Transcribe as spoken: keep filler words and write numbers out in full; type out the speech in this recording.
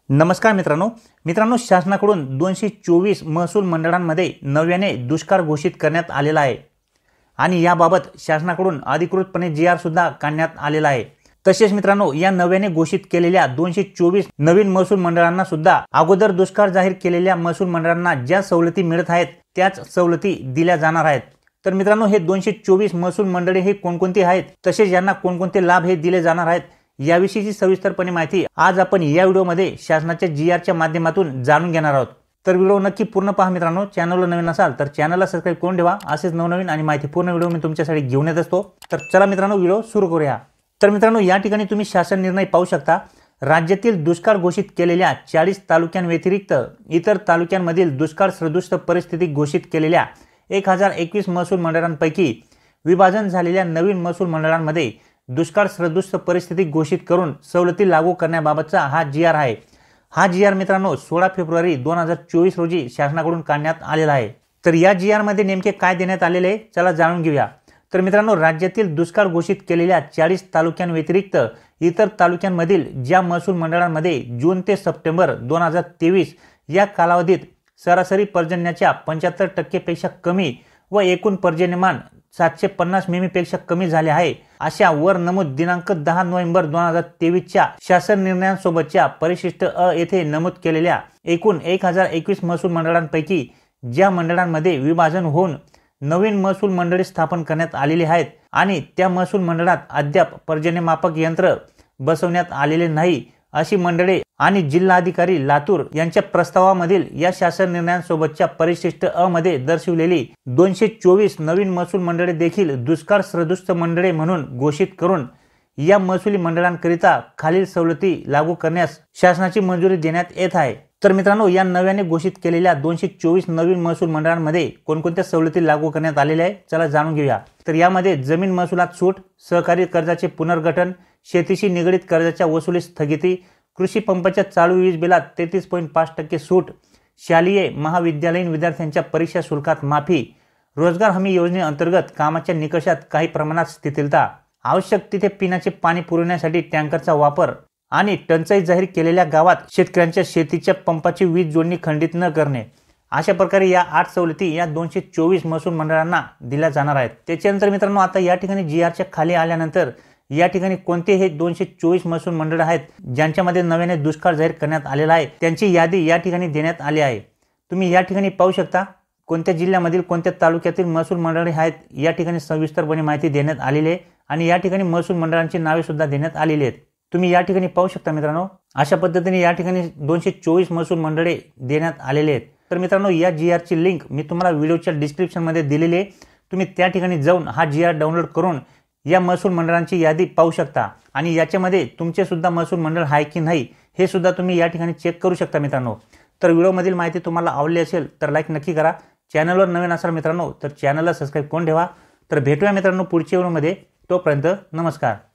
नमस्कार मित्रांनो मित्रांनो शासनाकडून दोनशे चोवीस महसूल मंडळांमध्ये नव्याने दुष्काळ घोषित करण्यात आलेला आहे आणि याबाबत शासनाकडून अधिकृतपणे जी आर सुद्धा काढण्यात आलेला आहे। तसेच मित्रांनो या नव्याने घोषित केलेल्या दोनशे चोवीस नवीन महसूल मंडळांना सुद्धा अगोदर दुष्काळ जाहीर केलेल्या महसूल मंडळांना ज्या सवलती मिळत आहेत त्याच सवलती दिल्या जाणार आहेत। तर मित्रांनो हे दोनशे चोवीस महसूल मंडळे हे कोणकोणती आहेत, तसेच यांना कोणकोणते लाभ हे दिले जाणार आहेत याविषयीची सविस्तरपणे माहिती आज आपण या व्हिडिओमध्ये शासनाच्या जी आरच्या माध्यमातून जाणून घेणार आहोत। तर व्हिडिओ नक्की पूर्ण पहा मित्रांनो। चॅनलला नवीन असाल तर चॅनलला सबस्क्राइब करून ठेवा। असेच नवनवीन आणि माहितीपूर्ण व्हिडिओ मी तुमच्यासाठी घेऊन येत असतो। तर चला मित्रांनो व्हिडिओ सुरू करूया। तर मित्रांनो या ठिकाणी तुम्ही शासन निर्णय पाहू शकता। राज्यातील दुष्काळ घोषित केलेल्या चाळीस तालुक्यांव्यतिरिक्त इतर तालुक्यांमधील दुष्काळ सदृश परिस्थिती घोषित केलेल्या एक हजार एकवीस महसूल मंडळांपैकी विभाजन झालेल्या नवीन महसूल मंडळांमध्ये दुष्काळ सदृश परिस्थिती घोषित करून सवलती लागू करण्याबाबतचा हा जी आर आहे। हा जी आर मित्रांनो सोळा फेब्रुवारी दोन हजार चोवीस रोजी शासनाकडून काढण्यात आलेला आहे। तर या जी आर मध्ये नेमके काय देण्यात आलेले आहे चला जाणून घेऊया। तर मित्रांनो राज्यातील दुष्काळ घोषित केलेल्या चाळीस तालुक्यांव्यतिरिक्त इतर तालुक्यांमधील ज्या महसूल मंडळांमध्ये जून ते सप्टेंबर दोन हजार तेवीस या कालावधीत सरासरी पर्जन्याच्या पंच्याहत्तर टक्के पेक्षा कमी व एकूण पर्जन्यमान सातशे पन्नास मिमी पेक्षा कमी झाले आहे अशा वर नमूद दिनांक दहा नोव्हेंबर दोन हजार तेवीस च्या शासन निर्णयासोबतच्या परिशिष्ट अ येथे नमूद केलेल्या एकूण एक हजार एकवीस महसूल मंडळांपैकी ज्या मंडळांमध्ये विभाजन होऊन नवीन महसूल मंडळे स्थापन करण्यात आलेली आहेत आणि त्या महसूल मंडळात अद्याप पर्जन्यमापक यंत्र बसवण्यात आलेले नाही अशी मंडळे आणि जिल्हाधिकारी लातूर यांच्या प्रस्तावामधील या शासन निर्णयासोबतच्या परिशिष्ट अ मध्ये दर्शविलेली दोनशे चोवीस नवीन महसूल मंडळे देखील दुष्काळ सदृश मंडळे म्हणून घोषित करून या महसुली मंडळांकरिता खालील सवलती लागू करण्यास शासनाची मंजुरी देण्यात येत आहे। तर मित्रांनो या नव्याने घोषित केलेल्या दोनशे चोवीस नवीन महसूल मंडळांमध्ये कोणकोणत्या सवलती लागू करण्यात आलेल्या आहे चला जाणून घेऊया। तर यामध्ये जमीन महसुलात सूट, सहकारी कर्जाचे पुनर्गठन, शेतीशी निगडित कर्जाच्या वसुली स्थगिती, कृषी पंपाच्या चालू वीज बिलात तेहतीस पॉईंट पाच टक्के सूट, शालेय महाविद्यालयीन विद्यार्थ्यांच्या परीक्षा शुल्कात माफी, रोजगार हमी योजनेअंतर्गत कामाच्या निकषात काही प्रमाणात शिथिलता, आवश्यक तिथे पिण्याचे पाणी पुरवण्यासाठी टँकरचा वापर आणि टंचाई जाहीर केलेल्या गावात शेतकऱ्यांच्या शेतीच्या पंपाची वीज जोडणी खंडित न करणे अशा प्रकारे या आठ सवलती या दोनशे चोवीस महसूल मंडळांना दिल्या जाणार आहेत। त्याच्यानंतर मित्रांनो आता या ठिकाणी जी आरच्या खाली आल्यानंतर या ठिकाणी कोणते हे दोनशे चोवीस महसूल मंडळ आहेत ज्यांच्यामध्ये नव्याने दुष्काळ जाहीर करण्यात आलेला आहे त्यांची यादी या ठिकाणी देण्यात आली आहे। तुम्ही या ठिकाणी पाहू शकता कोणत्या जिल्ह्यामधील कोणत्या तालुक्यातील महसूल मंडळे आहेत या ठिकाणी सविस्तरपणे माहिती देण्यात आलेली आहे आणि या ठिकाणी महसूल मंडळांची नावे सुद्धा देण्यात आलेली आहेत। तुम्ही या ठिकाणी पाहू शकता मित्रांनो अशा पद्धतीने या ठिकाणी दोनशे चोवीस महसूल मंडळे देण्यात आलेले आहेत। तर मित्रांनो या जी आरची लिंक मी तुम्हाला व्हिडिओच्या डिस्क्रिप्शन मध्ये दिलेली आहे। तुम्ही त्या ठिकाणी जाऊन हा जी आर डाउनलोड करून या महसूल मंडळांची यादी पाहू शकता आणि याच्यामध्ये तुमचे सुद्धा महसूल मंडळ आहे की नाही हे सुद्धा तुम्ही या ठिकाणी चेक करू शकता मित्रांनो। तर व्हिडिओमधील माहिती तुम्हाला आवडली असेल तर लाईक नक्की करा। चॅनलवर नवीन असाल मित्रांनो तर चॅनलला सबस्क्राइब करून ठेवा। तर भेटूया मित्रांनो पुढच्या व्हिडिओमध्ये, तोपर्यंत नमस्कार।